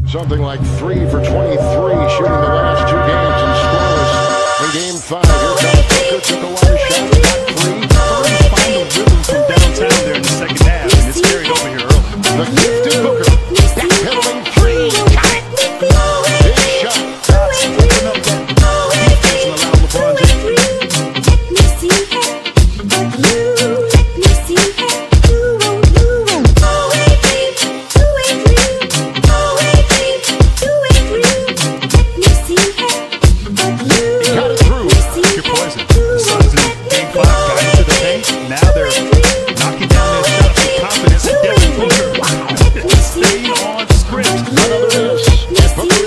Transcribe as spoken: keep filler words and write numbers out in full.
Something like three for twenty-three, shooting the last two games and scoreless in game five. Here comes Booker, took a wide shot, got three. Starting to find a rhythm from downtown there in the second half, and it's carried over here early. The gifted Booker, backpedaling three, got it. Big shot. Open up that defense and allow LeBron James. Another miss.